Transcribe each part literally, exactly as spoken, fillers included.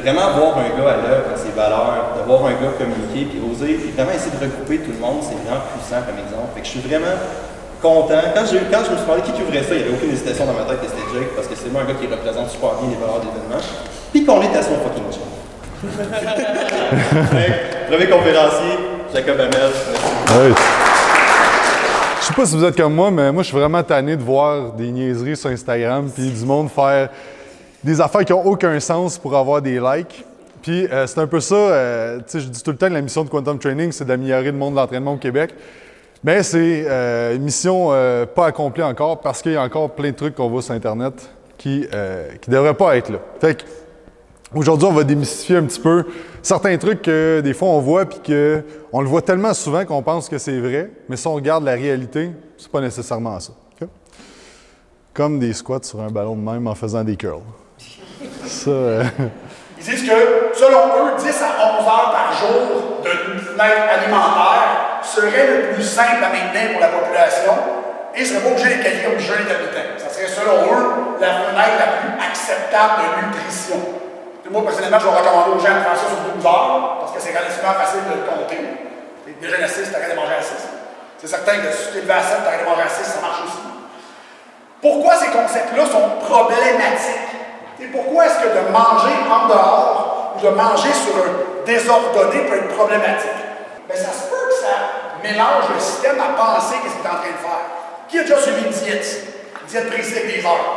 vraiment voir un gars à l'œuvre, à ses valeurs, de voir un gars communiquer, puis oser, puis vraiment essayer de regrouper tout le monde, c'est vraiment puissant comme exemple. Fait que je suis vraiment content. Quand, quand je me suis demandé qui ouvrait ça, il n'y avait aucune hésitation dans ma tête que c'était Jake, parce que c'est moi un gars qui représente super bien les valeurs d'événement, puis qu'on est à son fucking chum. Premier conférencier, Jacob Hamel. Oui. Je sais pas si vous êtes comme moi, mais moi je suis vraiment tanné de voir des niaiseries sur Instagram, puis du monde faire des affaires qui n'ont aucun sens pour avoir des likes. Puis euh, c'est un peu ça, euh, tu sais, je dis tout le temps que la mission de Quantum Training, c'est d'améliorer le monde de l'entraînement au Québec. Mais c'est euh, une mission euh, pas accomplie encore parce qu'il y a encore plein de trucs qu'on voit sur Internet qui ne euh, devraient pas être là. Fait que, aujourd'hui, on va démystifier un petit peu certains trucs que des fois on voit puis qu'on le voit tellement souvent qu'on pense que c'est vrai, mais si on regarde la réalité, c'est pas nécessairement ça. Okay? Comme des squats sur un ballon de même en faisant des curls. Ça, euh... Ils disent que, selon eux, dix à onze heures par jour de fenêtre alimentaire serait le plus simple à maintenir pour la population et ne serait pas obligé d'être qualifié comme jeûne intermittent. Ça serait, selon eux, la fenêtre la plus acceptable de nutrition. Moi, personnellement, je vais recommander aux gens de faire ça sur douze heures parce que c'est relativement facile de le compter. Déjà à six, tu arrêtes de manger à six. C'est certain que si tu t'es levé à sept, tu arrêtes de manger à six, ça marche aussi. Pourquoi ces concepts-là sont problématiques? Et pourquoi est-ce que de manger en dehors ou de manger sur un désordonné peut être problématique? Bien, ça se peut que ça mélange le système à penser qu'est-ce qu'il est en train de faire. Qui a déjà suivi une diète? Une diète précise avec des heures?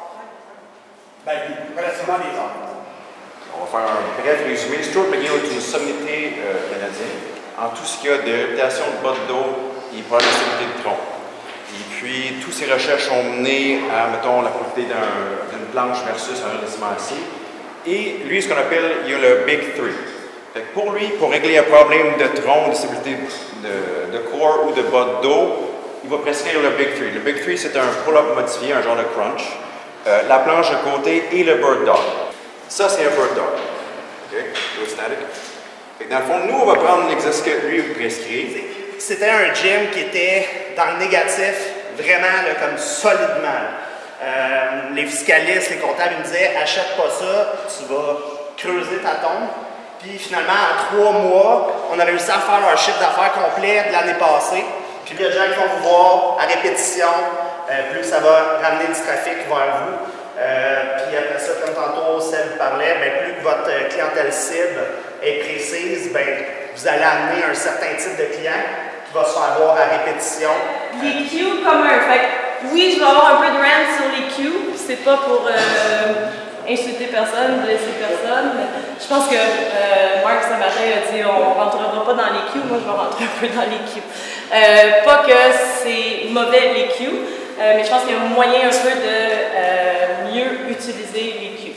Bien, relativement des heures. On va faire un bref résumé. Stuart McGill est une sommité euh, canadienne en tout ce qui a de réputation de bas de dos et problème de stabilité de tronc. Et puis, toutes ces recherches ont mené à, mettons, la propriété d'une un, planche versus un redressement assis. Et lui, ce qu'on appelle, il y a le Big Three. Fait que pour lui, pour régler un problème de tronc, de stabilité de, de corps ou de bas de dos, il va prescrire le Big Three. Le Big Three, c'est un pull-up modifié, un genre de crunch, euh, la planche de côté et le bird dog. Ça, c'est un bird dog. OK? Good static. Fait que dans le fond, nous, on va prendre l'exercice que lui prescrit. C'était un gym qui était dans le négatif, vraiment là, comme solidement. Euh, les fiscalistes, les comptables, ils me disaient achète pas ça, tu vas creuser ta tombe. Puis finalement, en trois mois, on a réussi à faire leur chiffre d'affaires complet de l'année passée. Puis il y a des gens qui vont vous voir à répétition, euh, plus ça va ramener du trafic vers vous. Euh, puis après ça, comme tantôt Seb parlait, bien, plus que votre clientèle cible est précise, bien, vous allez amener un certain type de client qui va se faire voir à répétition. Les Q communs. Fait que, oui, je vais avoir un peu de rant sur les Q. C'est pas pour euh, insulter personne, blesser personne. Mais je pense que euh, Marc ce matin a dit on ne rentrera pas dans les Q. Moi, je vais rentrer un peu dans les Q. Euh, pas que c'est mauvais les Q, euh, mais je pense qu'il y a moyen un peu de euh, mieux utiliser les Q.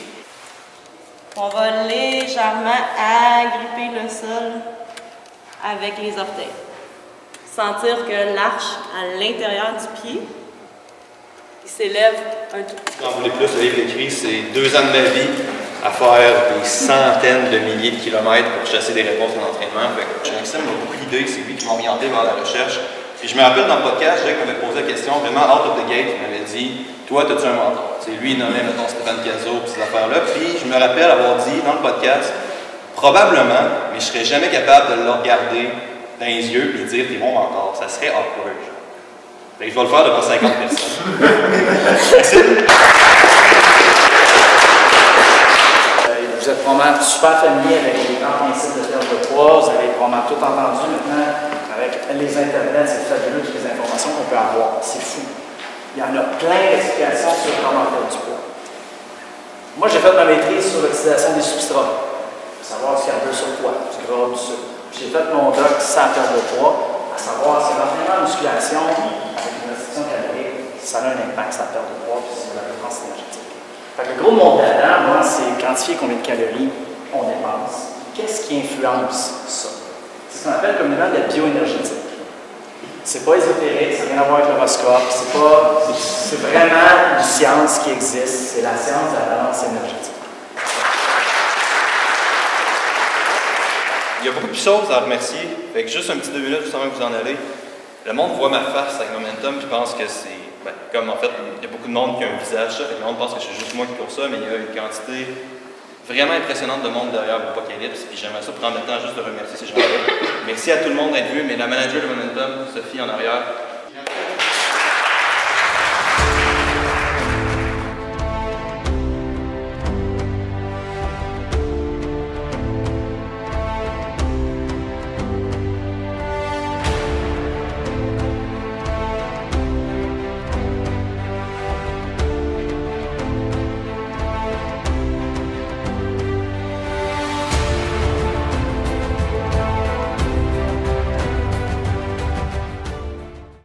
On va légèrement agripper le sol avec les orteils. Sentir que l'arche à l'intérieur du pied, il s'élève un tout petit peu. Quand vous voulez plus, le livre écrit, c'est deux ans de ma vie à faire des centaines de milliers de kilomètres pour chasser des réponses en entraînement. Jackson m'a beaucoup d'idées, c'est lui qui m'a orienté vers la recherche. Puis je me rappelle dans le podcast, Jake m'avait posé la question vraiment out of the gate, il m'avait dit toi, as-tu un mentor? C'est lui, il nommait, mettons, Stéphane Cazot, puis ces affaires-là. Puis je me rappelle avoir dit dans le podcast, probablement, mais je serais jamais capable de le regarder dans les yeux et dire t'es mon mentor. Ça serait awkward. Fait que je vais le faire devant cinquante personnes. Vous êtes probablement super familier avec les grands principes de perte de poids. Vous avez probablement tout entendu maintenant avec les internets. C'est fabuleux toutes les informations qu'on peut avoir. C'est fou. Il y en a plein d'explications sur comment perdre du poids. Moi, j'ai fait ma maîtrise sur l'oxydation des substrats. Pour savoir s'il y a un peu sur quoi, du gras, du sucre. J'ai fait mon doc sans perte de poids, à savoir si l'entraînement en musculation avec une restriction calorique, ça a un impact sur la perte de poids et sur la dépense énergétique. Fait que le gros de mon dada, moi, c'est quantifier combien de calories on dépense. Qu'est-ce qui influence ça? C'est ce qu'on appelle communément de la bioénergétique. C'est pas ésotérique, ça n'a rien à voir avec l'horoscope, c'est pas. C'est vraiment une science qui existe, c'est la science de la balance énergétique. Il y a beaucoup de choses à remercier. Fait que juste un petit deux minutes juste avant que vous en allez. Le monde voit ma face avec Momentum et pense que c'est. Ben, comme en fait, il y a beaucoup de monde qui a un visage ça. Le monde pense que c'est juste moi qui cours ça, mais il y a une quantité vraiment impressionnante de monde derrière Apocalypse. Puis j'aimerais ça prendre le temps juste de remercier ces gens-là. Merci à tout le monde d'être venu, mais la manager de Momentum, Sophie en arrière,